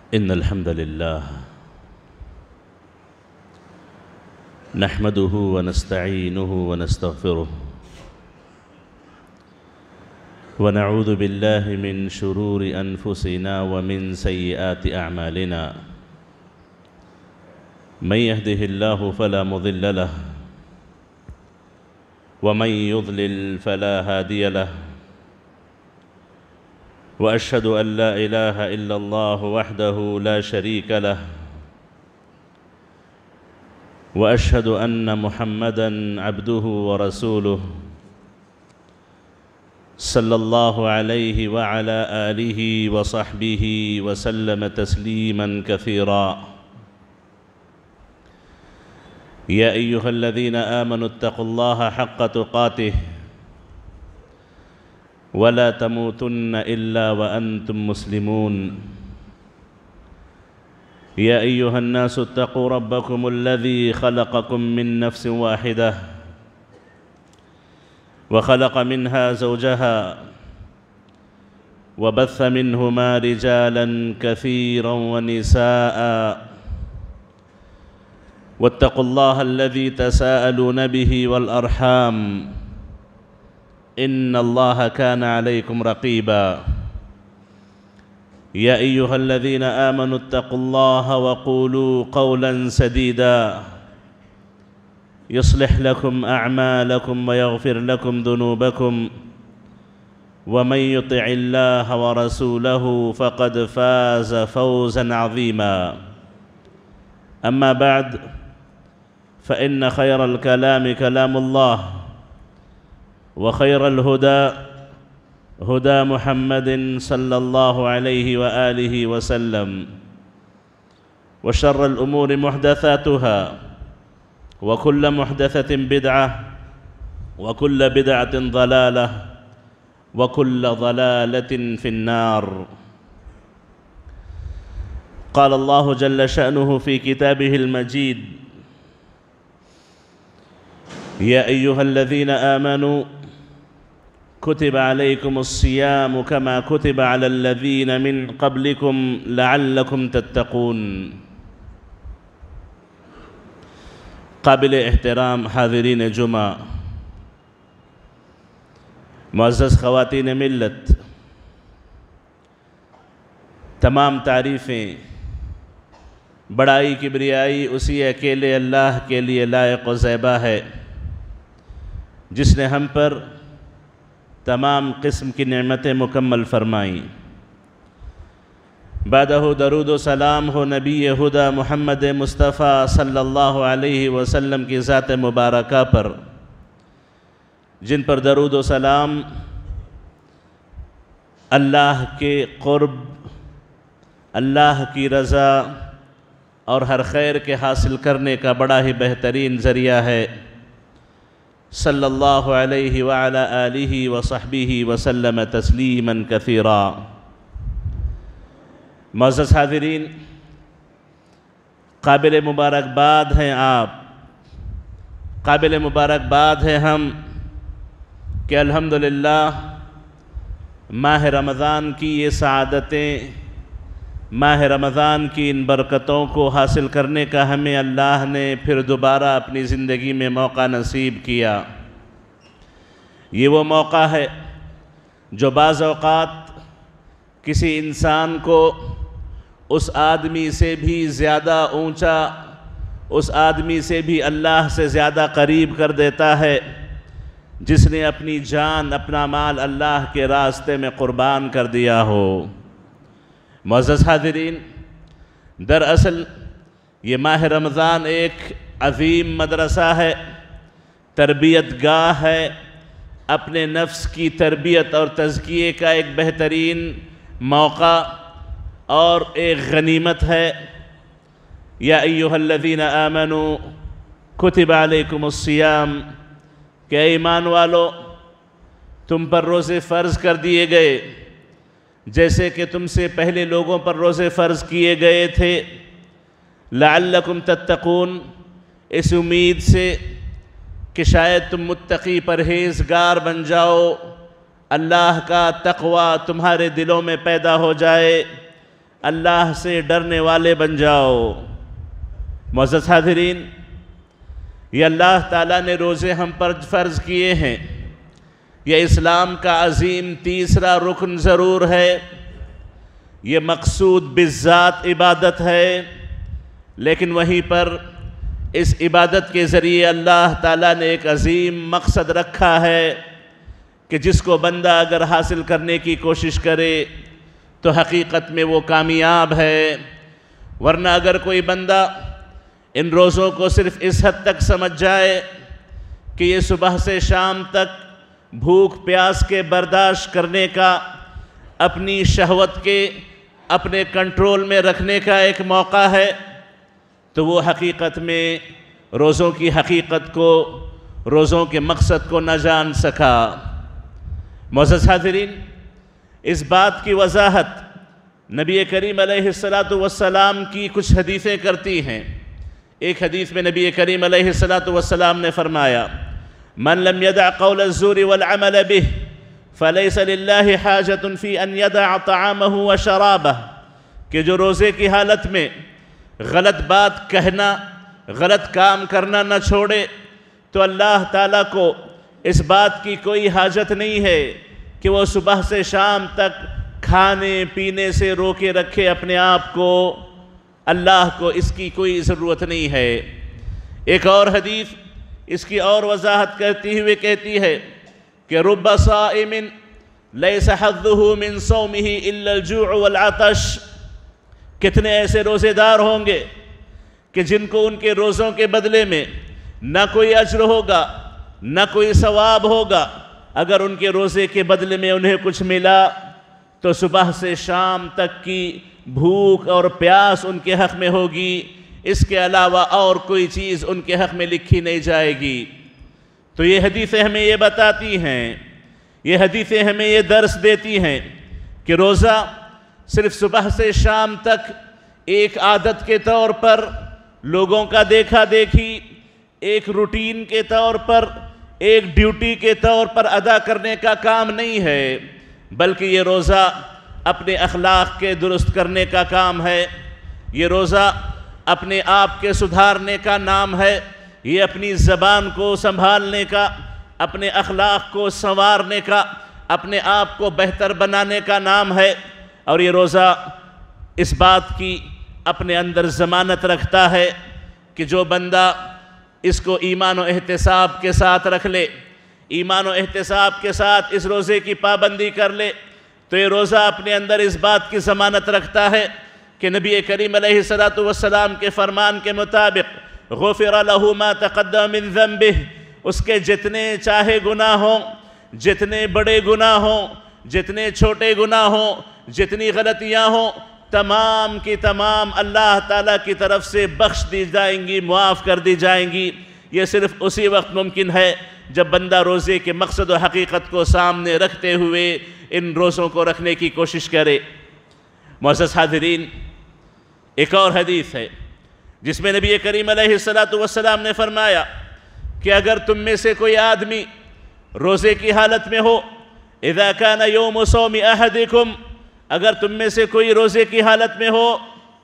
إن الحمد لله نحمده ونستعينه ونستغفره ونعوذ بالله من شرور أنفسنا ومن سيئات أعمالنا من يهده الله فلا مضل له ومن يضلل فلا هادي له وأشهد أن لا إله إلا الله وحده لا شريك له وأشهد أن محمدًا عبده ورسوله صلى الله عليه وعلى آله وصحبه وسلم تسليماً كثيراً يا أيها الذين آمنوا اتقوا الله حق تقاته ولا تموتن إلا وأنتم مسلمون يا أيها الناس اتقوا ربكم الذي خلقكم من نفس واحدة وخلق منها زوجها وبث منهما رجالا كثيرا ونساء واتقوا الله الذي تساءلون به والأرحام إن الله كان عليكم رقيبا يا أيها الذين آمنوا اتقوا الله وقولوا قولا سديدا يصلح لكم أعمالكم ويغفر لكم ذنوبكم ومن يطع الله ورسوله فقد فاز فوزا عظيما أما بعد فإن خير الكلام كلام الله وخير الهدى هدى محمد صلى الله عليه وآله وسلم وشر الأمور محدثاتها وكل محدثة بدعة وكل بدعة ضلالة وكل ضلالة في النار قال الله جل شأنه في كتابه المجيد يا أيها الذين آمنوا كتب عليكم الصيام كما كتب على الذين من قبلكم لعلكم تتقون قابل احترام حاضرین جمعہ، معزز خواتین ملت، تمام تعریفیں، بڑائی کبریائی اسی اکیلے اللہ کے لیے لائق و زیبا ہے جس نے ہم پر تمام قسم کی نعمتیں مکمل فرمائیں۔ بعدہ درود و سلام ہو نبی ہدیٰ محمد مصطفیٰ صلی اللہ علیہ وسلم کی ذات مبارکہ پر، جن پر درود و سلام اللہ کے قرب، اللہ کی رضا اور ہر خیر کے حاصل کرنے کا بڑا ہی بہترین ذریعہ ہے، صلی اللہ علیہ وعلی آلہ وصحبہ وسلم تسلیما کثیرا۔ معزز حاضرین، قابل مبارکباد ہیں آپ، قابل مبارکباد ہیں ہم کہ الحمدللہ ماہ رمضان کی یہ سعادتیں، ماہ رمضان کی ان برکتوں کو حاصل کرنے کا ہمیں اللہ نے پھر دوبارہ اپنی زندگی میں موقع نصیب کیا۔ یہ وہ موقع ہے جو بعض اوقات کسی انسان کو اس آدمی سے بھی زیادہ اونچا، اس آدمی سے بھی اللہ سے زیادہ قریب کر دیتا ہے جس نے اپنی جان، اپنا مال اللہ کے راستے میں قربان کر دیا ہو۔ معزز حاضرین، دراصل یہ ماہ رمضان ایک عظیم مدرسہ ہے، تربیت گاہ ہے، اپنے نفس کی تربیت اور تزکیے کا ایک بہترین موقع اور ایک غنیمت ہے۔ یا ایہا الذین آمنوا کتب علیکم الصیام، کہ اے ایمان والو، تم پر روزے فرض کر دیے گئے جیسے کہ تم سے پہلے لوگوں پر روزے فرض کیے گئے تھے، لعلکم تتقون، اس امید سے کہ شاید تم متقی پرہیزگار بن جاؤ، اللہ کا تقوی تمہارے دلوں میں پیدا ہو جائے، اللہ سے ڈرنے والے بن جاؤ۔ معزز حاضرین، یہ اللہ تعالیٰ نے روزے ہم پر فرض کیے ہیں، یہ اسلام کا عظیم تیسرا رکن ضرور ہے، یہ مقصود بالذات عبادت ہے، لیکن وہیں پر اس عبادت کے ذریعے اللہ تعالیٰ نے ایک عظیم مقصد رکھا ہے کہ جس کو بندہ اگر حاصل کرنے کی کوشش کرے تو حقیقت میں وہ کامیاب ہے۔ ورنہ اگر کوئی بندہ ان روزوں کو صرف اس حد تک سمجھ جائے کہ یہ صبح سے شام تک بھوک پیاس کے برداشت کرنے کا، اپنی شہوت کے اپنے کنٹرول میں رکھنے کا ایک موقع ہے، تو وہ حقیقت میں روزوں کی حقیقت کو، روزوں کے مقصد کو نہ جان سکا۔ معزز حاضرین، اس بات کی وضاحت نبی کریم علیہ السلام کی کچھ حدیثیں کرتی ہیں۔ ایک حدیث میں نبی کریم علیہ السلام نے فرمایا: من لم يدع قول الزور والعمل به فليس لله حاجة في ان يدع طعامه وشرابه، کہ جو روزے کی حالت میں غلط بات کہنا، غلط کام کرنا نہ چھوڑے تو اللہ تعالیٰ کو اس بات کی کوئی حاجت نہیں ہے کہ وہ صبح سے شام تک کھانے پینے سے روکے رکھے اپنے آپ کو، اللہ کو اس کی کوئی ضرورت نہیں ہے۔ ایک اور حدیث اس کی اور وضاحت کرتی ہوئے کہتی ہے کہ رب صائم لیس حظه من صومه الا الجوع والعطش، کتنے ایسے روزے دار ہوں گے کہ جن کو ان کے روزوں کے بدلے میں نہ کوئی اجر ہوگا نہ کوئی ثواب ہوگا، اگر ان کے روزے کے بدلے میں انہیں کچھ ملا تو صبح سے شام تک کی بھوک اور پیاس ان کے حق میں ہوگی، اس کے علاوہ اور کوئی چیز ان کے حق میں لکھی نہیں جائے گی۔ تو یہ حدیثیں ہمیں یہ بتاتی ہیں، یہ حدیثیں ہمیں یہ درس دیتی ہیں کہ روزہ صرف صبح سے شام تک ایک عادت کے طور پر، لوگوں کا دیکھا دیکھی، ایک روٹین کے طور پر، ایک ڈیوٹی کے طور پر ادا کرنے کا کام نہیں ہے، بلکہ یہ روزہ اپنے اخلاق کے درست کرنے کا کام ہے، یہ روزہ اپنے آپ کے سدھارنے کا نام ہے، یہ اپنی زبان کو سنبھالنے کا، اپنے اخلاق کو سنوارنے کا، اپنے آپ کو بہتر بنانے کا نام ہے۔ اور یہ روزہ اس بات کی اپنے اندر ضمانت رکھتا ہے کہ جو بندہ اس کو ایمان و احتساب کے ساتھ رکھ لے، ایمان و احتساب کے ساتھ اس روزے کی پابندی کر لے، تو یہ روزہ اپنے اندر اس بات کی ضمانت رکھتا ہے کہ نبی کریم علیہ السلام کے فرمان کے مطابق غفر له ما تقدم من ذنبہ، اس کے جتنے چاہے گناہ ہوں، جتنے بڑے گناہ ہوں، جتنے چھوٹے گناہ ہوں، جتنی غلطیاں ہوں، تمام کی تمام اللہ تعالیٰ کی طرف سے بخش دی جائیں گی، معاف کر دی جائیں گی۔ یہ صرف اسی وقت ممکن ہے جب بندہ روزے کے مقصد و حقیقت کو سامنے رکھتے ہوئے ان روزوں کو رکھنے کی کوشش کرے۔ معزز حاضرین، ایک اور حدیث ہے جس میں نبی کریم علیہ السلام نے فرمایا کہ اگر تم میں سے کوئی آدمی روزے کی حالت میں ہو، اذا کان یوم صوم احدکم، اگر تم میں سے کوئی روزے کی حالت میں ہو،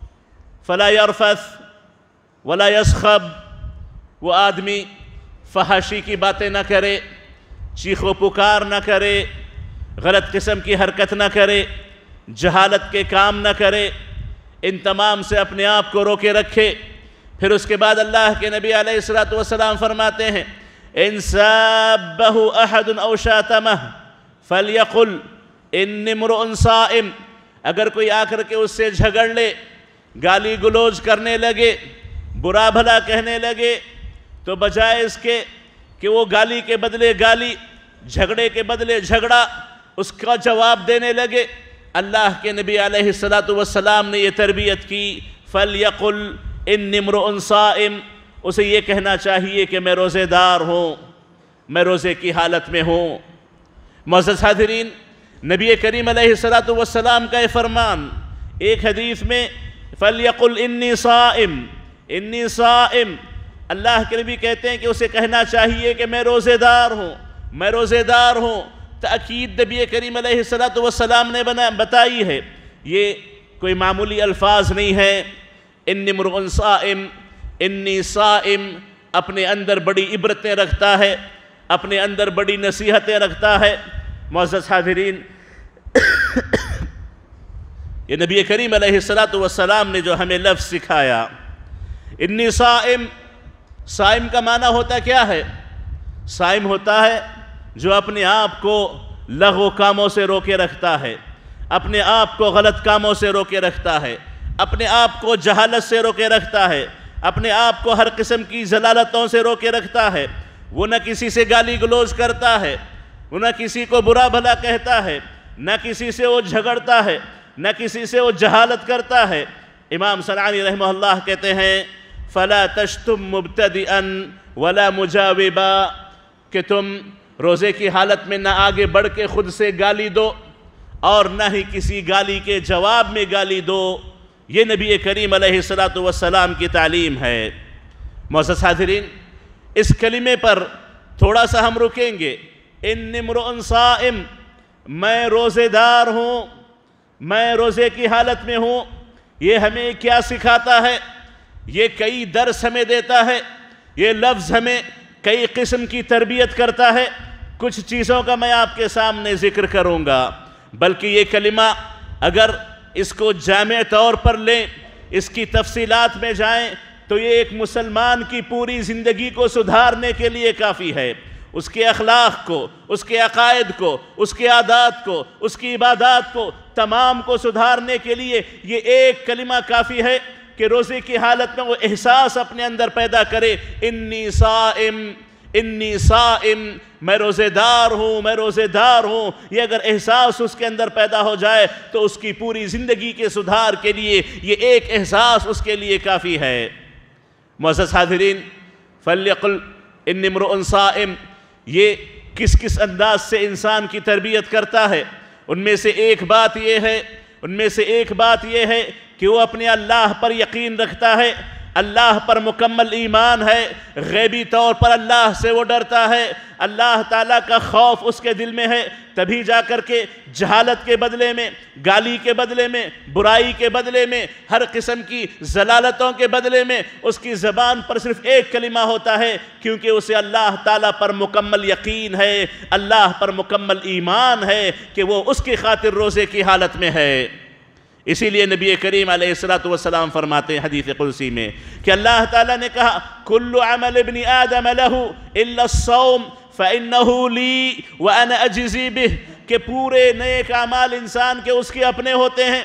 فلا یرفث ولا یسخب، وہ آدمی فحاشی کی باتیں نہ کرے، چیخ و پکار نہ کرے، غلط قسم کی حرکت نہ کرے، جہالت کے کام نہ کرے، ان تمام سے اپنے آپ کو روکے رکھے۔ پھر اس کے بعد اللہ کے نبی علیہ السلام فرماتے ہیں ان سابہ احد او شاتمہ فلیقل انی امرؤ صائم، اگر کوئی آ کر کے اس سے جھگڑ لے، گالی گلوچ کرنے لگے، برا بھلا کہنے لگے، تو بجائے اس کے کہ وہ گالی کے بدلے گالی، جھگڑے کے بدلے جھگڑا اس کا جواب دینے لگے، اللہ کے نبی علیہ السلام نے یہ تربیت کی فَلْيَقُلْ إِنِّ امْرُؤٌ صَائِمٌ، اسے یہ کہنا چاہیے کہ میں روزے دار ہوں، میں روزے کی حالت میں ہوں۔ معزز حاضرین، نبی کریم علیہ السلام کا یہ فرمان ایک حدیث میں فَلْيَقُلْ إِنِّي صَائِمٌ، إِنِّي صَائِمٌ، اللہ کے نبی کہتے ہیں کہ اسے کہنا چاہیے کہ میں روزے دار ہوں، میں روزے دار ہوں۔ تأکید نبی کریم علیہ السلام نے بتائی ہے۔ یہ کوئی معمولی الفاظ نہیں ہے۔ انی امرؤ صائم، انی صائم اپنے اندر بڑی عبرتیں رکھتا ہے، اپنے اندر بڑی نصیحتیں رکھتا ہے۔ معزز حاضرین، یہ نبی کریم علیہ السلام نے جو ہمیں لفظ سکھایا، انی صائم، صائم کا معنی ہوتا کیا ہے؟ صائم ہوتا ہے جو اپنے آپ کو لغو کاموں سے روکے رکھتا ہے، اپنے آپ کو غلط کاموں سے روکے رکھتا ہے، اپنے آپ کو جہالت سے روکے رکھتا ہے، اپنے آپ کو ہر قسم کی ضلالتوں سے روکے رکھتا ہے۔ وہ نہ کسی سے گالی گلوچ کرتا ہے، وہ نہ کسی کو برا بھلا کہتا ہے، نہ کسی سے وہ جھگڑتا ہے، نہ کسی سے وہ جہالت کرتا ہے۔ امام صنعانی رحمہ اللہ کہتے ہیں فَلَا تَشْتُمْ مُبْتَدِئًا وَلَا مُجَاوِبًا، کہ تم روزے کی حالت میں نہ آگے بڑھ کے خود سے گالی دو اور نہ ہی کسی گالی کے جواب میں گالی دو۔ یہ نبی کریم علیہ السلام کی تعلیم ہے۔ معزز حاضرین، اس کلمے پر تھوڑا سا ہم رکیں گے۔ انی امرؤ صائم، میں روزے دار ہوں، میں روزے کی حالت میں ہوں، یہ ہمیں کیا سکھاتا ہے؟ یہ کئی درس ہمیں دیتا ہے، یہ لفظ ہمیں کئی قسم کی تربیت کرتا ہے۔ کچھ چیزوں کا میں آپ کے سامنے ذکر کروں گا، بلکہ یہ کلمہ اگر اس کو جامع طور پر لیں، اس کی تفصیلات میں جائیں تو یہ ایک مسلمان کی پوری زندگی کو سدھارنے کے لیے کافی ہے۔ اس کے اخلاق کو، اس کے عقائد کو، اس کے عادات کو، اس کی عبادات کو، تمام کو سدھارنے کے لیے یہ ایک کلمہ کافی ہے کہ روزے کی حالت میں وہ احساس اپنے اندر پیدا کرے، انی صائم، انی صائم، میں روزے دار ہوں، میں روزے دار ہوں۔ یہ اگر احساس اس کے اندر پیدا ہو جائے تو اس کی پوری زندگی کے سدھار کے لیے یہ ایک احساس اس کے لیے کافی ہے۔ معزز حاضرین، فَلْيَقُلْ إِنِّي امْرُؤٌ صَائِمٌ، یہ کس کس انداز سے انسان کی تربیت کرتا ہے؟ ان میں سے ایک بات یہ ہے کہ وہ اپنے اللہ پر یقین رکھتا ہے، اللہ پر مکمل ایمان ہے، غیبی طور پر اللہ سے وہ ڈرتا ہے، اللہ تعالیٰ کا خوف اس کے دل میں ہے، تبھی جا کر کے جہالت کے بدلے میں، گالی کے بدلے میں، برائی کے بدلے میں، ہر قسم کی ضلالتوں کے بدلے میں اس کی زبان پر صرف ایک کلمہ ہوتا ہے، کیونکہ اسے اللہ تعالیٰ پر مکمل یقین ہے، اللہ پر مکمل ایمان ہے کہ وہ اس کی خاطر روزے کی حالت میں ہے۔ اسی لیے نبی کریم علیہ السلام فرماتے ہیں حدیث قدسی میں کہ اللہ تعالیٰ نے کہا کل عمل ابن آدم له الا الصوم فإنه لي وأنا أجزي به، کہ پورے نیک اعمال انسان کے اس کے اپنے ہوتے ہیں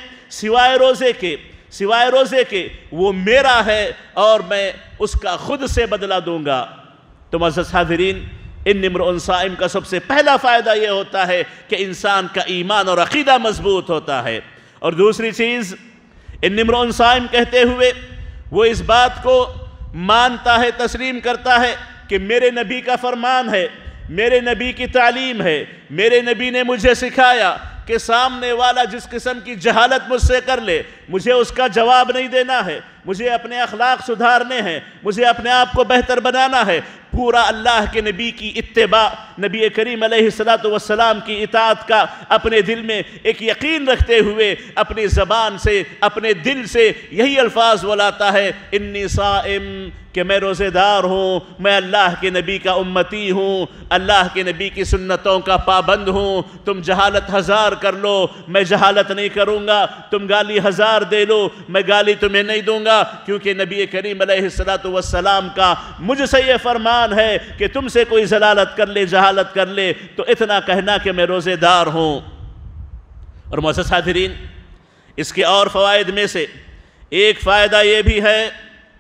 سوائے روزے کے وہ میرا ہے اور میں اس کا خود سے بدلہ دوں گا۔ تو معزز حاضرین، انی امرؤ صائم کا سب سے پہلا فائدہ یہ ہوتا ہے کہ انسان کا ایمان اور عقیدہ مضبوط ہوتا ہے۔ اور دوسری چیز، انی امرؤ صائم کہتے ہوئے وہ اس بات کو مانتا ہے، تسلیم کرتا ہے کہ میرے نبی کا فرمان ہے، میرے نبی کی تعلیم ہے، میرے نبی نے مجھے سکھایا کہ سامنے والا جس قسم کی جہالت مجھ سے کر لے، مجھے اس کا جواب نہیں دینا ہے، مجھے اپنے اخلاق سدھارنے ہیں، مجھے اپنے آپ کو بہتر بنانا ہے۔ پورا اللہ کے نبی کی اتباع، نبی کریم علیہ السلام کی اطاعت کا اپنے دل میں ایک یقین رکھتے ہوئے اپنی زبان سے، اپنے دل سے یہی الفاظ بولاتا ہے انی صائم، کہ میں روزے دار ہوں، میں اللہ کے نبی کا امتی ہوں، اللہ کے نبی کی سنتوں کا پابند ہوں۔ تم جہالت ہزار کر لو، میں جہالت نہیں کروں گا، تم گالی ہزار دے لو، میں گالی تمہیں نہیں دوں گا، کیونکہ نبی کریم علیہ السلام کا مجھ سے یہ فرمان ہے کہ تم سے کوئی ضلالت کر لے، جہالت کر لے تو اتنا کہنا کہ میں روزے دار ہوں۔ اور معزز حاضرین، اس کے اور فوائد میں سے ایک فائدہ یہ بھی ہے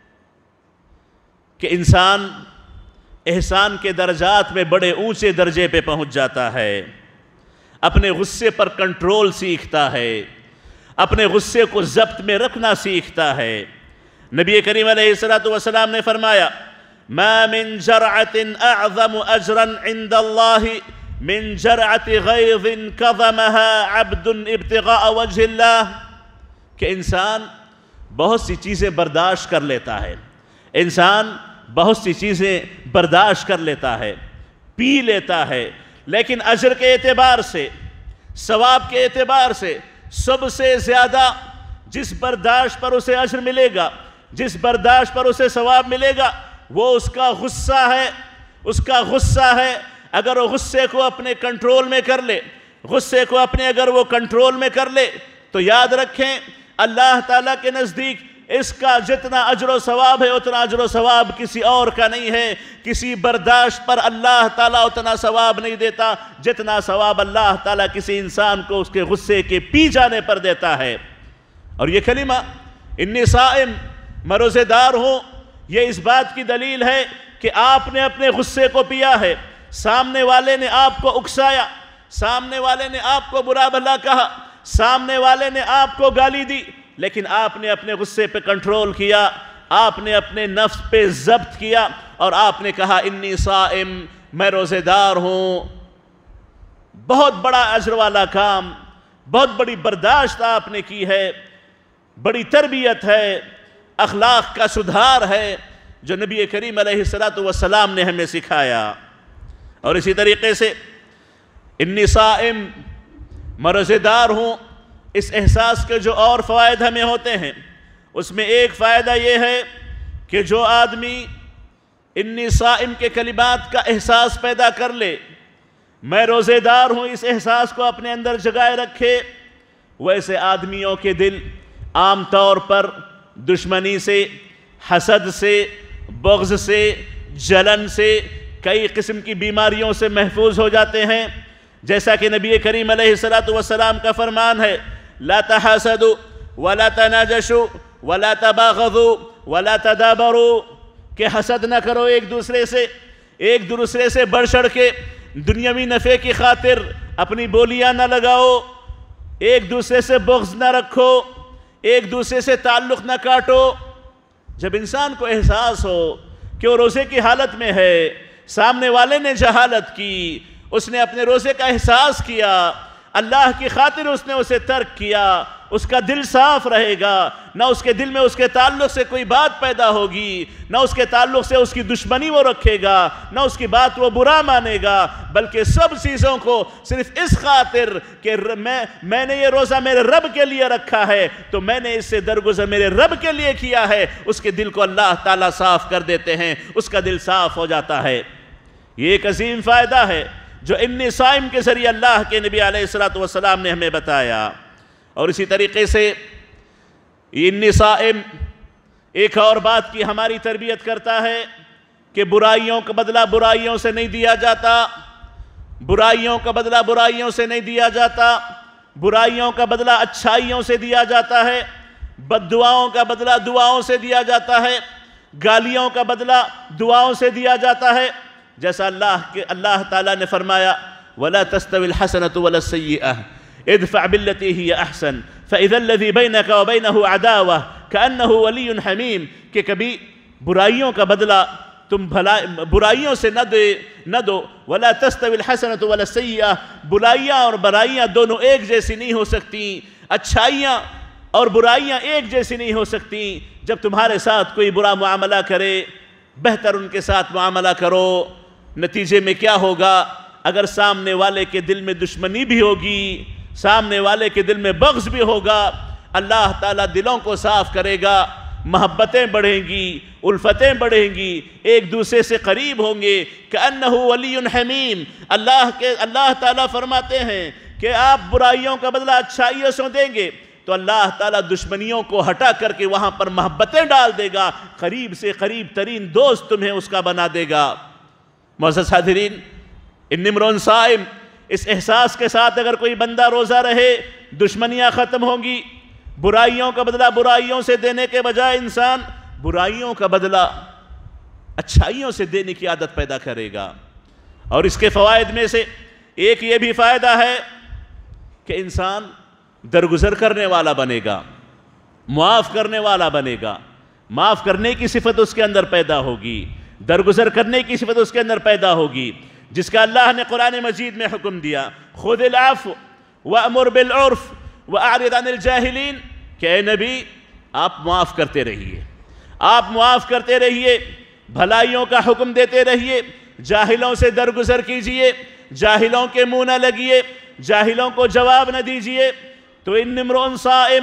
کہ انسان احسان کے درجات میں بڑے اونچے درجے پہ پہنچ جاتا ہے، اپنے غصے پر کنٹرول سیکھتا ہے، اپنے غصے کو ضبط میں رکھنا سیکھتا ہے۔ نبی کریم علیہ السلام نے فرمایا ما من جرعة اعظم اجرا عند اللہ من جرعة غیظ کظمها عبد ابتغاء وجہ اللہ، کہ انسان بہت سی چیزیں برداشت کر لیتا ہے، انسان بہت سی چیزیں برداشت کر لیتا ہے، پی لیتا ہے، لیکن اجر کے اعتبار سے، ثواب کے اعتبار سے سب سے زیادہ جس برداشت پر اسے اجر ملے گا، جس برداشت پر اسے ثواب ملے گا، وہ اس کا غصہ ہے، اس کا غصہ ہے۔ اگر وہ غصے کو اپنے کنٹرول میں کر لے، غصے کو اپنے اگر وہ کنٹرول میں کر لے، تو یاد رکھیں اللہ تعالیٰ کے نزدیک اس کا جتنا اجر و ثواب ہے اتنا اجر و ثواب کسی اور کا نہیں ہے۔ کسی برداشت پر اللہ تعالیٰ اتنا ثواب نہیں دیتا جتنا ثواب اللہ تعالیٰ کسی انسان کو اس کے غصے کے پی جانے پر دیتا ہے۔ اور یہ کلمہ انی صائم، میں روزے دار ہوں، یہ اس بات کی دلیل ہے کہ آپ نے اپنے غصے کو پیا ہے، سامنے والے نے آپ کو اکسایا، سامنے والے نے آپ کو برا بھلا کہا، سامنے والے نے آپ کو گالی دی، لیکن آپ نے اپنے غصے پہ کنٹرول کیا، آپ نے اپنے نفس پہ ضبط کیا اور آپ نے کہا انی صائم، میں روزے دار ہوں۔ بہت بڑا اجر والا کام، بہت بڑی برداشت آپ نے کی ہے، بڑی تربیت ہے، اخلاق کا سدھار ہے جو نبی کریم علیہ السلام نے ہمیں سکھایا۔ اور اسی طریقے سے انی صائم، میں روزے دار ہوں، اس احساس کے جو اور فوائد ہمیں ہوتے ہیں اس میں ایک فائدہ یہ ہے کہ جو آدمی انی صائم کے کلمات کا احساس پیدا کر لے، میں روزے دار ہوں، اس احساس کو اپنے اندر جگائے رکھے، ویسے آدمیوں کے دل عام طور پر دشمنی سے، حسد سے، بغض سے، جلن سے، کئی قسم کی بیماریوں سے محفوظ ہو جاتے ہیں۔ جیسا کہ نبی کریم علیہ السلام کا فرمان ہے لا تحاسدوا ولا تناجشوا ولا تباغضوا ولا تدابروا، کہ حسد نہ کرو ایک دوسرے سے بڑھ چڑھ کے، دنیاوی نفع کی خاطر اپنی بولیاں نہ لگاؤ، ایک دوسرے سے بغض نہ رکھو، ایک دوسرے سے تعلق نہ کاٹو۔ جب انسان کو احساس ہو کہ وہ روزے کی حالت میں ہے، سامنے والے نے جہالت کی، اس نے اپنے روزے کا احساس کیا، اللہ کی خاطر اس نے اسے ترک کیا، اس کا دل صاف رہے گا، نہ اس کے دل میں اس کے تعلق سے کوئی بات پیدا ہوگی، نہ اس کے تعلق سے اس کی دشمنی وہ رکھے گا، نہ اس کی بات وہ برا مانے گا، بلکہ سب چیزوں کو صرف اس خاطر کہ میں نے یہ روزہ میرے رب کے لیے رکھا ہے تو میں نے اس سے درگزر میرے رب کے لیے کیا ہے، اس کے دل کو اللہ تعالیٰ صاف کر دیتے ہیں، اس کا دل صاف ہو جاتا ہے۔ یہ ایک عظیم فائدہ ہے جو انی صائم کے ذریعے اللہ کے نبی علیہ السلام نے ہمیں بتایا۔ اور اسی طریقے سے انی صائم ایک اور بات کی ہماری تربیت کرتا ہے کہ برائیوں کا بدلہ برائیوں سے نہیں دیا جاتا، برائیوں کا بدلہ برائیوں سے نہیں دیا جاتا، برائیوں کا بدلہ اچھائیوں سے دیا جاتا ہے، بد دعاؤں کا بدلہ دعاؤں سے دیا جاتا ہے، گالیوں کا بدلہ دعاؤں سے دیا جاتا ہے۔ جیسا اللہ تعالیٰ نے فرمایا وَلَا تَسْتَوِي الْحَسَنَةُ وَلَا السَّيِّئَةُ ادْفَعْ بِالَّتِي هِيَ أَحْسَنُ فَإِذَا الَّذِي بَيْنَكَ وَبَيْنَهُ عَدَاوَةٌ كَأَنَّهُ وَلِيٌّ حَمِيمٌ، کہ کبھی برائیوں کا بدلہ تم برائیوں سے نہ دو، وَلَا تَسْتَوِي الْحَسَنَةُ وَلَا السَّيِّئَةُ، برائیاں اور برائیاں دونوں ایک جیسی نہیں ہو سکتی، اچھائیاں اور برائیاں ایک جیسی نہیں ہو سکتی۔ جب تمہارے ساتھ کوئی برا معاملہ کرے بہتر ان کے ساتھ معاملہ کرو۔ نتیجے میں کیا ہوگا؟ اگر سامنے والے کے دل میں دشمنی بھی ہوگی، سامنے والے کے دل میں بغض بھی ہوگا، اللہ تعالیٰ دلوں کو صاف کرے گا، محبتیں بڑھیں گی، الفتیں بڑھیں گی، ایک دوسرے سے قریب ہوں گے۔ کأنہ ولی حمیم، اللہ تعالیٰ فرماتے ہیں کہ آپ برائیوں کا بدلہ اچھائیوں سے دیں گے تو اللہ تعالیٰ دشمنیوں کو ہٹا کر کے وہاں پر محبتیں ڈال دے گا، قریب سے قریب ترین دوست تمہیں اس کا بنا دے گا۔ معزز حاضرین، انی امرؤ صائم، اس احساس کے ساتھ اگر کوئی بندہ روزہ رہے دشمنیاں ختم ہوں گی، برائیوں کا بدلہ برائیوں سے دینے کے بجائے انسان برائیوں کا بدلہ اچھائیوں سے دینے کی عادت پیدا کرے گا۔ اور اس کے فوائد میں سے ایک یہ بھی فائدہ ہے کہ انسان درگزر کرنے والا بنے گا، معاف کرنے والا بنے گا، معاف کرنے کی صفت اس کے اندر پیدا ہوگی، درگزر کرنے کی صفت اس کے اندر پیدا ہوگی، جس کا اللہ نے قرآن مجید میں حکم دیا خُذِ الْعَفْوَ وَأْمُرْ بِالْعُرْفِ وَأَعْرِضْ عَنِ الْجَاهِلِينَ، کہ اے نبی آپ معاف کرتے رہیے، آپ معاف کرتے رہیے، بھلائیوں کا حکم دیتے رہیے، جاہلوں سے درگزر کیجئے، جاہلوں کے منہ نہ لگیے، جاہلوں کو جواب نہ دیجئے۔ تو انی امرؤ صائم،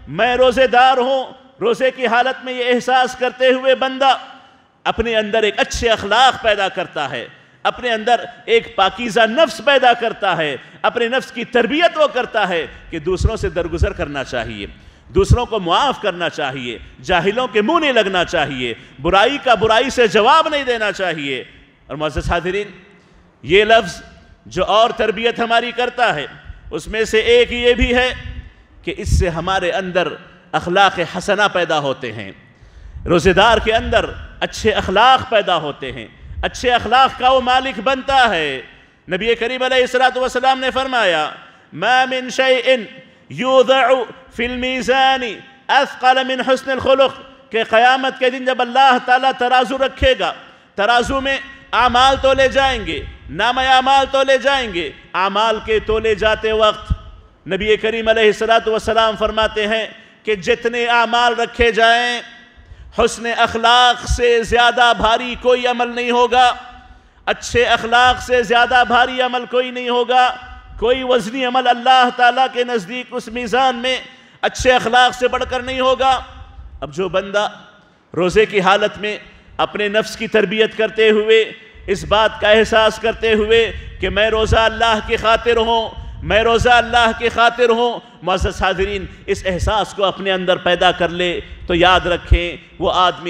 میں روزے دار ہوں، روزے کی حالت میں یہ احساس کرتے ہوئے بندہ اپنے اندر ایک اچھے اخلاق پیدا کرتا ہے، اپنے اندر ایک پاکیزہ نفس پیدا کرتا ہے، اپنے نفس کی تربیت وہ کرتا ہے کہ دوسروں سے درگزر کرنا چاہیے، دوسروں کو معاف کرنا چاہیے، جاہلوں کے منہ نہیں لگنا چاہیے، برائی کا برائی سے جواب نہیں دینا چاہیے۔ اور معزز حاضرین، یہ لفظ جو اور تربیت ہماری کرتا ہے اس میں سے ایک یہ بھی ہے کہ اس سے ہمارے اندر اخلاق حسنہ پیدا ہوتے ہیں، روزے دار کے اندر اچھے اخلاق پیدا ہوتے ہیں، اچھے اخلاق کا وہ مالک بنتا ہے۔ نبی کریم علیہ السلام نے فرمایا ما من شیء یوضع فی المیزان اثقل من حسن الخلق، کہ قیامت کے دن جب اللہ تعالیٰ ترازو رکھے گا، ترازو میں اعمال تولے جائیں گے، نامہ اعمال تولے جائیں گے، اعمال کے تولے جاتے وقت نبی کریم علیہ السلام فرماتے ہیں کہ جتنے اعمال رکھے جائیں حسن اخلاق سے زیادہ بھاری کوئی عمل نہیں ہوگا، اچھے اخلاق سے زیادہ بھاری عمل کوئی نہیں ہوگا، کوئی وزنی عمل اللہ تعالیٰ کے نزدیک اس میزان میں اچھے اخلاق سے بڑھ کر نہیں ہوگا۔ اب جو بندہ روزے کی حالت میں اپنے نفس کی تربیت کرتے ہوئے، اس بات کا احساس کرتے ہوئے کہ میں روزہ اللہ کی خاطر ہوں، میں روزہ اللہ کی خاطر ہوں، معزز حاضرین اس احساس کو اپنے اندر پیدا کر لے تو یاد رکھیں وہ آدمی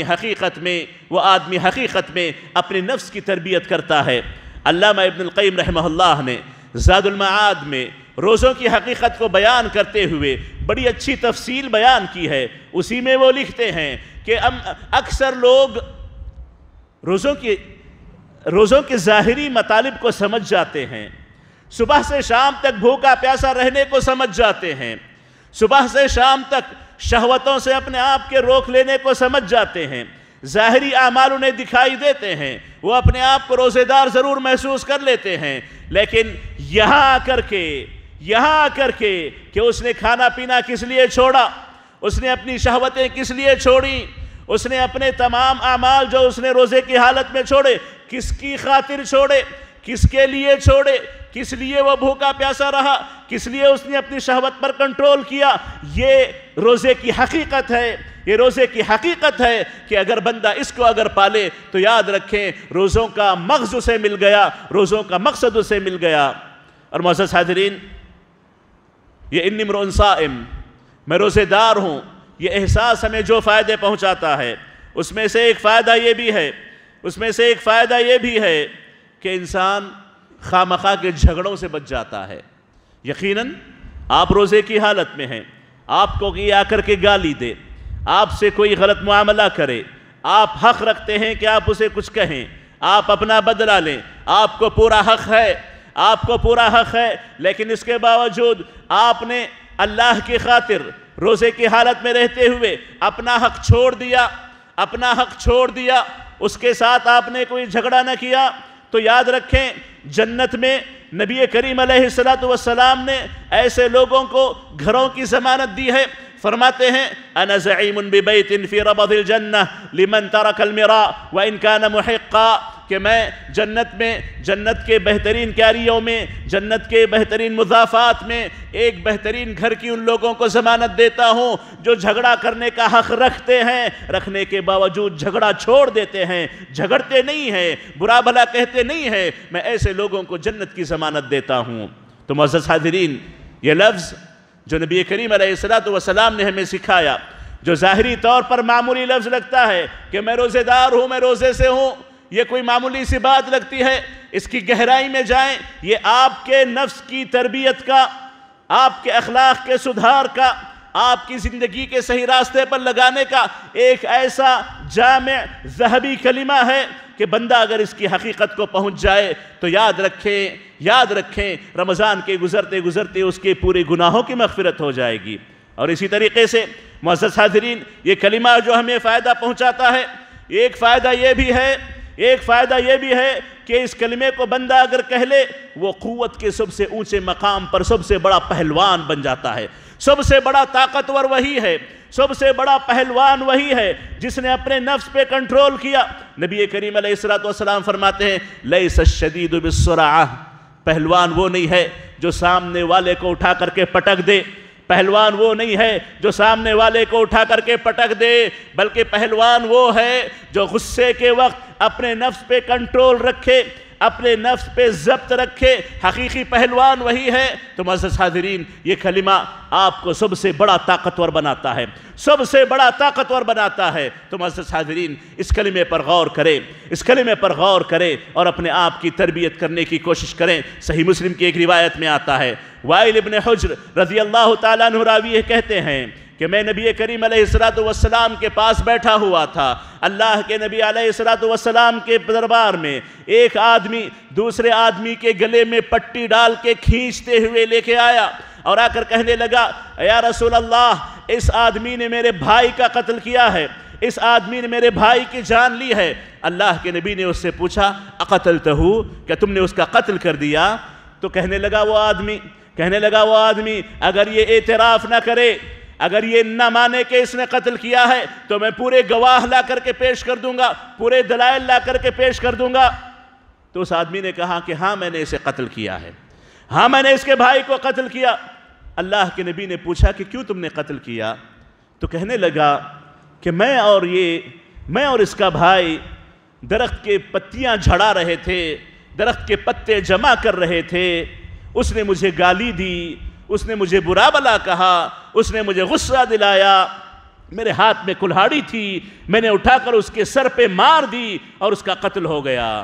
حقیقت میں اپنے نفس کی تربیت کرتا ہے۔ علامہ ابن القیم رحمہ اللہ نے زاد المعاد میں روزوں کی حقیقت کو بیان کرتے ہوئے بڑی اچھی تفصیل بیان کی ہے۔ اسی میں وہ لکھتے ہیں کہ اکثر لوگ روزوں کے ظاہری مطالب کو سمجھ جاتے ہیں، صبح سے شام تک بھوکا پیاسا رہنے کو سمجھ جاتے ہیں، صبح سے شام تک شہوتوں سے اپنے آپ کے روک لینے کو سمجھ جاتے ہیں، ظاہری اعمال انہیں دکھائی دیتے ہیں، وہ اپنے آپ کو روزے دار ضرور محسوس کر لیتے ہیں، لیکن یہاں آ کر کے کہ اس نے کھانا پینا کس لیے چھوڑا، اس نے اپنی شہوتیں کس لیے چھوڑیں، اس نے اپنے تمام اعمال جو اس نے روزے کی حالت میں چھوڑے کس کی خاطر چھوڑے، کس کے لیے چھوڑے، کس لیے وہ بھوکا پیاسا رہا، کس لیے اس نے اپنی شہوت پر کنٹرول کیا، یہ روزے کی حقیقت ہے، یہ روزے کی حقیقت ہے کہ اگر بندہ اس کو اگر پالے تو یاد رکھیں روزوں کا مغز اسے مل گیا، روزوں کا مقصد اسے مل گیا۔ اور معزز حاضرین، یہ انی امرؤ صائم، میں روزے دار ہوں، یہ احساس ہمیں جو فائدے پہنچاتا ہے اس میں سے ایک فائدہ یہ بھی ہے کہ انسان خامخواہ کے جھگڑوں سے بچ جاتا ہے۔ یقیناً آپ روزے کی حالت میں ہیں، آپ کو کوئی آ کر کے گالی دے، آپ سے کوئی غلط معاملہ کرے، آپ حق رکھتے ہیں کہ آپ اسے کچھ کہیں، آپ اپنا بدلہ لیں، آپ کو پورا حق ہے، لیکن اس کے باوجود آپ نے اللہ کی خاطر روزے کی حالت میں رہتے ہوئے اپنا حق چھوڑ دیا، اس کے ساتھ آپ نے کوئی جھگڑا نہ کیا، تو یاد رکھیں جنت میں نبی کریم علیہ السلام نے ایسے لوگوں کو گھروں کی ضمانت دی ہے۔ فرماتے ہیں انا زعیم ببیت فی ربض الجنہ لمن ترک المراء وان کان محقا، کہ میں جنت کے بہترین کیاریوں میں، جنت کے بہترین مضافات میں ایک بہترین گھر کی ان لوگوں کو ضمانت دیتا ہوں جو جھگڑا کرنے کا حق رکھتے ہیں، رکھنے کے باوجود جھگڑا چھوڑ دیتے ہیں، جھگڑتے نہیں ہیں، برا بھلا کہتے نہیں ہیں، میں ایسے لوگوں کو جنت کی ضمانت دیتا ہوں۔ تو معزز حاضرین، یہ لفظ جو نبی کریم علیہ السلام نے ہمیں سکھایا، جو ظاہری طور پر معمولی لفظ لگتا ہے کہ میں روزے دار ہوں، میں روزے سے ہوں، یہ کوئی معمولی سی بات لگتی ہے، اس کی گہرائی میں جائیں، یہ آپ کے نفس کی تربیت کا، آپ کے اخلاق کے سدھار کا، آپ کی زندگی کے صحیح راستے پر لگانے کا ایک ایسا جامع ذہبی کلمہ ہے کہ بندہ اگر اس کی حقیقت کو پہنچ جائے تو یاد رکھیں رمضان کے گزرتے اس کے پورے گناہوں کی مغفرت ہو جائے گی۔ اور اسی طریقے سے معزز حاضرین، یہ کلمہ جو ہمیں فائدہ پہنچاتا ہے، ایک فائدہ یہ بھی ہے کہ اس کلمے کو بندہ اگر کہہ لے وہ قوت کے سب سے اونچے مقام پر سب سے بڑا پہلوان بن جاتا ہے، سب سے بڑا طاقتور وہی ہے، سب سے بڑا پہلوان وہی ہے جس نے اپنے نفس پہ کنٹرول کیا۔ نبی کریم علیہ السلام فرماتے ہیں لیس الشدید بالسرعہ، پہلوان وہ نہیں ہے جو سامنے والے کو اٹھا کر کے پٹک دے، پہلوان وہ نہیں ہے جو سامنے والے کو اٹھا کر کے پٹک دے، بلکہ پہلوان وہ ہے جو غصے کے وقت اپنے نفس پہ کنٹرول رکھے، اپنے نفس پہ ضبط رکھے۔ حقیقی پہلوان وہی ہے۔ تو معزز حاضرین، یہ کلمہ آپ کو سب سے بڑا طاقتور بناتا ہے، سب سے بڑا طاقتور بناتا ہے۔ تو معزز حاضرین، اس کلمے پر غور کریں، اس کلمے پر غور کریں اور اپنے آپ کی تربیت کرنے کی کوشش کریں۔ صحیح مسلم کی ایک روایت میں آتا ہے، وائل ابن حجر رضی اللہ تعالیٰ عنہ راوی کہتے ہیں کہ میں نبی کریم علیہ السلام کے پاس بیٹھا ہوا تھا۔ اللہ کے نبی علیہ السلام کے دربار میں ایک آدمی دوسرے آدمی کے گلے میں پٹی ڈال کے کھینچتے ہوئے لے کے آیا اور آ کر کہنے لگا، یا رسول اللہ، اس آدمی نے میرے بھائی کا قتل کیا ہے، اس آدمی نے میرے بھائی کی جان لی ہے۔ اللہ کے نبی نے اس سے پوچھا، اقتلتہو، کیا تم نے اس کا قتل کر دیا؟ تو کہنے لگا وہ آدمی اگر یہ اعتراف نہ کرے، اگر یہ نہ مانے کہ اس نے قتل کیا ہے، تو میں پورے گواہ لا کر کے پیش کر دوں گا، پورے دلائل لا کر کے پیش کر دوں گا۔ تو اس آدمی نے کہا کہ ہاں میں نے اسے قتل کیا ہے، ہاں میں نے اس کے بھائی کو قتل کیا۔ اللہ کے نبی نے پوچھا کہ کیوں تم نے قتل کیا؟ تو کہنے لگا کہ میں اور اس کا بھائی درخت کے پتیاں جھڑا رہے تھے، درخت کے پتے جمع کر رہے تھے، اس نے مجھے گالی دی، اس نے مجھے برا بلا کہا، اس نے مجھے غصہ دلایا، میرے ہاتھ میں کلہاڑی تھی، میں نے اٹھا کر اس کے سر پہ مار دی اور اس کا قتل ہو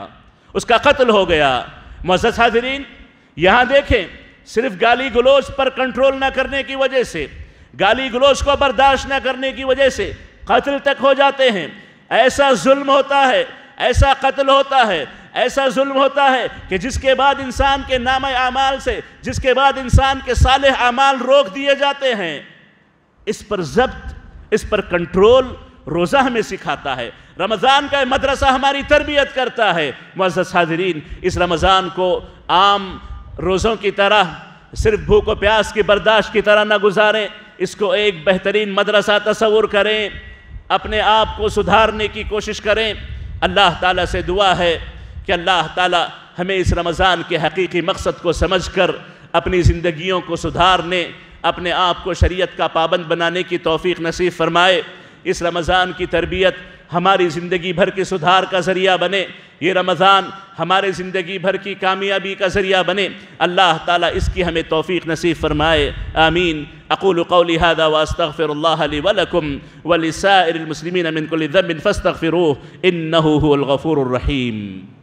گیا۔ معزز حاضرین، یہاں دیکھیں، صرف گالی گلوچ پر کنٹرول نہ کرنے کی وجہ سے، گالی گلوچ کو برداشت نہ کرنے کی وجہ سے قتل تک ہو جاتے ہیں۔ ایسا ظلم ہوتا ہے، ایسا قتل ہوتا ہے، ایسا ظلم ہوتا ہے کہ جس کے بعد انسان کے نامہ اعمال سے، جس کے بعد انسان کے صالح اعمال روک دیے جاتے ہیں۔ اس پر ضبط، اس پر کنٹرول روزہ ہمیں سکھاتا ہے، رمضان کا مدرسہ ہماری تربیت کرتا ہے۔ معزز حاضرین، اس رمضان کو عام روزوں کی طرح، صرف بھوک و پیاس کی برداشت کی طرح نہ گزاریں، اس کو ایک بہترین مدرسہ تصور کریں، اپنے آپ کو سدھارنے کی کوشش کریں۔ اللہ تعالیٰ سے دعا ہے کہ اللہ تعالیٰ ہمیں اس رمضان کے حقیقی مقصد کو سمجھ کر اپنی زندگیوں کو سدھارنے، اپنے آپ کو شریعت کا پابند بنانے کی توفیق نصیب فرمائے۔ اس رمضان کی تربیت ہماری زندگی بھر کے سدھار کا ذریعہ بنے، یہ رمضان ہمارے زندگی بھر کی کامیابی کا ذریعہ بنے۔ اللہ تعالیٰ اس کی ہمیں توفیق نصیب فرمائے، آمین۔ اقول قولی ھذا واستغفر اللہ لی ولکم ولسائر المسلمین من کل ذنب فاستغفروہ انہ ھو الغفور الرحیم۔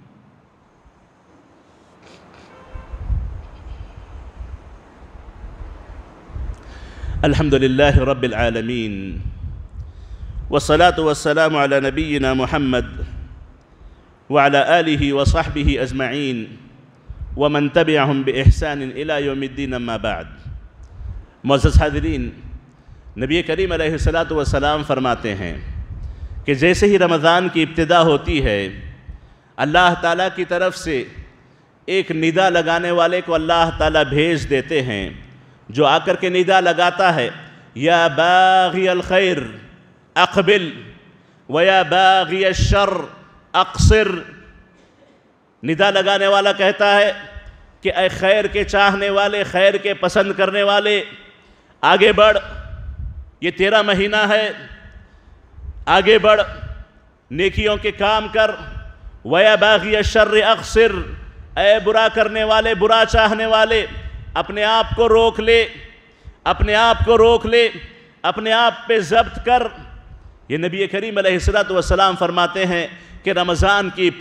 الحمد للہ رب العالمین والصلاة والسلام على نبینا محمد وعلى آلہ وصحبہ اجمعین ومن تبعہم بإحسان الى یوم الدین اما بعد۔ معزز حاضرین، نبی کریم علیہ السلام فرماتے ہیں کہ جیسے ہی رمضان کی ابتدا ہوتی ہے، اللہ تعالیٰ کی طرف سے ایک ندا لگانے والے کو اللہ تعالیٰ بھیج دیتے ہیں، جو آ کر کے ندا لگاتا ہے، یا باغی الخیر اقبل ویا باغی الشر اقصر۔ ندا لگانے والا کہتا ہے کہ اے خیر کے چاہنے والے، خیر کے پسند کرنے والے، آگے بڑھ، یہ تیرا مہینہ ہے، آگے بڑھ، نیکیوں کے کام کر۔ ویا باغی الشر اقصر، اے برا کرنے والے، برا چاہنے والے، اپنے آپ کو روک لے، اپنے آپ کو روک لے، اپنے آپ پہ ضبط کر۔ یہ نبی کریم علیہ السلام فرماتے ہیں کہ رمضان کی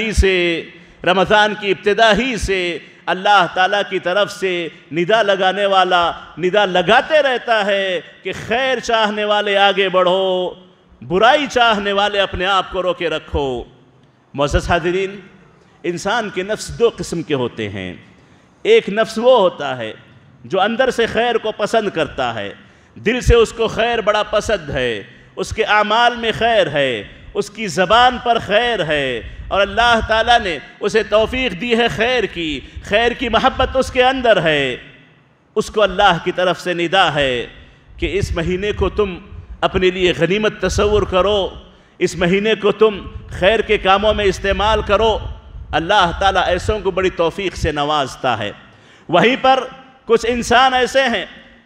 ابتدا ہی سے اللہ تعالیٰ کی طرف سے ندا لگانے والا ندا لگاتے رہتا ہے کہ خیر چاہنے والے آگے بڑھو، برائی چاہنے والے اپنے آپ کو روکے رکھو۔ معزز حاضرین، انسان کے نفس دو قسم کے ہوتے ہیں۔ ایک نفس وہ ہوتا ہے جو اندر سے خیر کو پسند کرتا ہے، دل سے اس کو خیر بڑا پسند ہے، اس کے اعمال میں خیر ہے، اس کی زبان پر خیر ہے، اور اللہ تعالیٰ نے اسے توفیق دی ہے خیر کی محبت اس کے اندر ہے۔ اس کو اللہ کی طرف سے ندا ہے کہ اس مہینے کو تم اپنے لیے غنیمت تصور کرو، اس مہینے کو تم خیر کے کاموں میں استعمال کرو۔ اللہ تعالیٰ ایسوں کو بڑی توفیق سے نوازتا ہے۔ وہیں پر کچھ انسان ایسے ہیں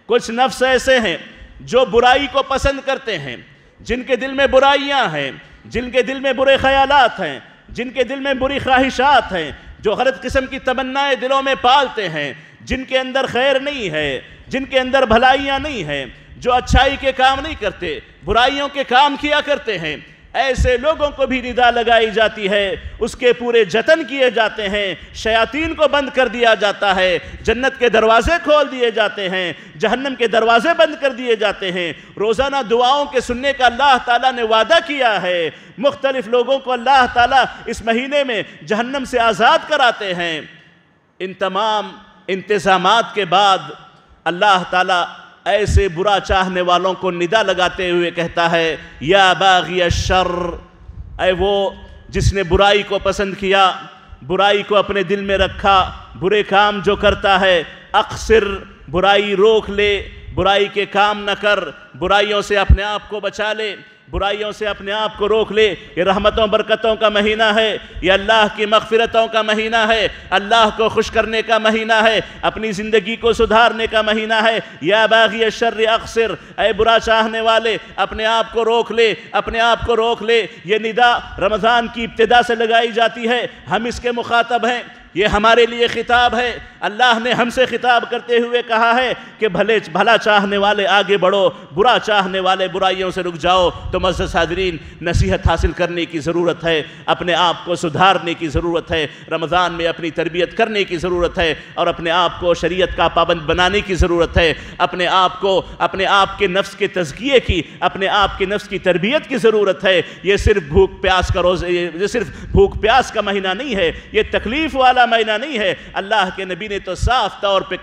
کچھ نفس ایسے ہیں جو برائی کو پسند کرتے ہیں، جن کے دل میں برائیاں ہیں، جن کے دل میں برے خیالات ہیں، جن کے دل میں بری خواہشات ہیں، جو غلط قسم کی تمنائیں دلوں میں پالتے ہیں، جن کے اندر خیر نہیں ہے، جن کے اندر بھلائیاں نہیں ہیں، جو اچھائی کے کام نہیں کرتے، برائیوں کے کام کیا کرتے ہیں، ایسے لوگوں کو بھی ندا لگائی جاتی ہے، اس کے پورے جتن کیے جاتے ہیں، شیاطین کو بند کر دیا جاتا ہے، جنت کے دروازے کھول دیے جاتے ہیں، جہنم کے دروازے بند کر دیے جاتے ہیں۔ روزانہ دعاؤں کے سننے کا اللہ تعالیٰ نے وعدہ کیا ہے، مختلف لوگوں کو اللہ تعالیٰ اس مہینے میں جہنم سے آزاد کراتے ہیں۔ ان تمام انتظامات کے بعد اللہ تعالیٰ ایسے برا چاہنے والوں کو ندا لگاتے ہوئے کہتا ہے، یا باغی الشر، اے وہ جس نے برائی کو پسند کیا، برائی کو اپنے دل میں رکھا، برے کام جو کرتا ہے، اقصر، برائی روک لے، برائی کے کام نہ کر، برائیوں سے اپنے آپ کو بچا لے، برائیوں سے اپنے آپ کو روک لے۔ یہ رحمتوں برکتوں کا مہینہ ہے، یہ اللہ کی مغفرتوں کا مہینہ ہے، اللہ کو خوش کرنے کا مہینہ ہے، اپنی زندگی کو سدھارنے کا مہینہ ہے۔ یا باغی الشر اقصر، اے برا چاہنے والے اپنے آپ کو روک لے، اپنے آپ کو روک لے۔ یہ ندا رمضان کی ابتدا سے لگائی جاتی ہے، ہم اس کے مخاطب ہیں، یہ ہمارے لیے خطاب ہے۔ اللہ نے ہم سے خطاب کرتے ہوئے کہا ہے کہ بھلا چاہنے والے آگے بڑھو، برا چاہنے والے برائیوں سے رک جاؤ۔ تو معزز حاضرین، نصیحت حاصل کرنے کی ضرورت ہے، اپنے آپ کو سدھارنے کی ضرورت ہے، رمضان میں اپنی تربیت کرنے کی ضرورت ہے، اور اپنے آپ کو شریعت کا پابند بنانے کی ضرورت ہے، اپنے آپ کو اپنے آپ کے نفس کے تزکیے کی، اپنے آپ کے نفس کی تربیت کی ضرورت ہے۔ یہ صرف بھوک پیاس کا روزہ، یہ صرف بھوک پیاس کا مہینہ نہیں ہے، یہ تکلیف والا مہینہ نہیں ہے۔ اللہ کے نبی نے تو صاف طور پہ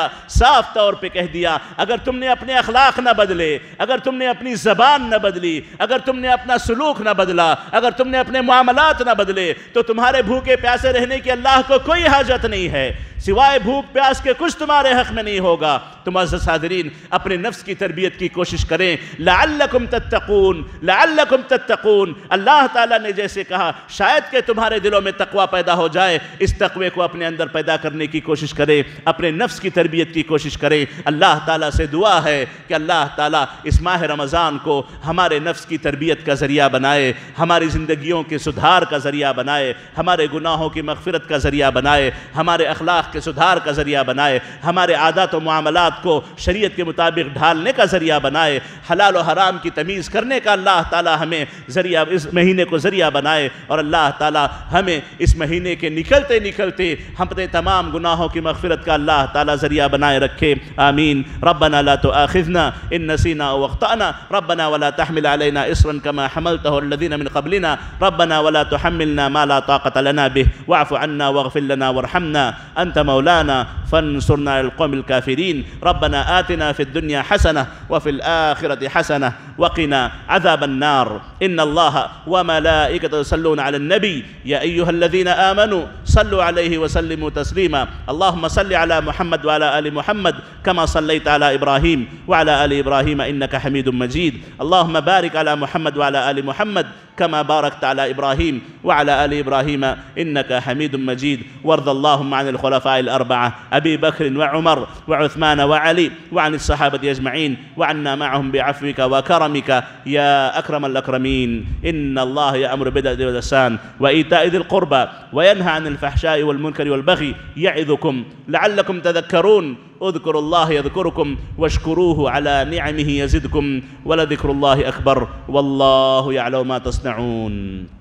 کہہ دیا اگر تم نے اپنے اخلاق نہ بدلے، اگر تم نے اپنی زبان نہ بدلی، اگر تم نے اپنا سلوک نہ بدلا، اگر تم نے اپنے معاملات نہ بدلے، تو تمہارے بھوکے پیاسے رہنے کی اللہ کو کوئی حاجت نہیں ہے، سوائے بھوک پیاس کے کچھ تمہارے حق میں نہیں ہوگا۔ تو معزز حاضرین، اپنے نفس کی تربیت کی کوشش کریں، لعلکم تتقون۔ اللہ تعالیٰ نے جیسے کہا، شاید کہ تمہارے دلوں میں تقوی پیدا ہو جائے، اس تقوی کو اپنے اندر پیدا کرنے کی کوشش کریں، اپنے نفس کی تربیت کی کوشش کریں۔ اللہ تعالیٰ سے دعا ہے کہ اللہ تعالیٰ اس ماہ رمضان کو ہمارے نفس کی تربیت کا ذریعہ بنائے، ہماری زندگیوں کے سدھار کا ذریعہ بنائے، ہمارے گناہوں کی مغفرت کا ذریعہ بنائے، ہمارے اخلاق کے سدھار کا ذریعہ بنائے، ہمارے عادات و معاملات کو شریعت کے مطابق ڈھالنے کا ذریعہ بنائے، حلال و حرام کی تمیز کرنے کا اللہ تعالیٰ ہمیں ذریعہ، اس مہینے کو ذریعہ بنائے، اور اللہ تعالیٰ ہمیں اس مہینے کے نکلتے ہم اپنے تمام گناہوں کی مغفرت کا اللہ تعالیٰ ذریعہ بنائے رکھے۔ آمین۔ ربنا لا تؤاخذنا ان نسینا او اخطأنا، ربنا ولا تحمل علينا اصرا كما حملته الذين من قبلنا، ربنا ولا تحملنا ما لا طاقة لنا به، واعف عنا واغفر لنا وارحمنا، انت مولانا فانصرنا على القوم الكافرين، ربنا آتنا في الدنيا حسنة وفي الآخرة حسنة وقنا عذاب النار، إن الله وملائكته يصلون على النبي يا أيها الذين آمنوا صلوا عليه وسلموا تسليما، اللهم صل على محمد وعلى آل محمد كما صليت على إبراهيم وعلى آل إبراهيم إنك حميد مجيد، اللهم بارك على محمد وعلى آل محمد كما باركت على إبراهيم وعلى آل إبراهيم إنك حميد مجيد، وارض اللهم عن الخلفاء الأربعة أبي بكر وعمر وعثمان وعلي، وعن الصحابة أجمعين، وعنا معهم بعفوك وكرمك يا أكرم الأكرمين، إن الله يأمر بالعدل والإحسان وإيتاء ذي القربى وينهى عن الفحشاء والمنكر والبغي يعظكم لعلكم تذكرون، اذكروا الله يذكركم واشكروه على نعمه يزدكم ولذكر الله أكبر والله يعلم ما تصنعون۔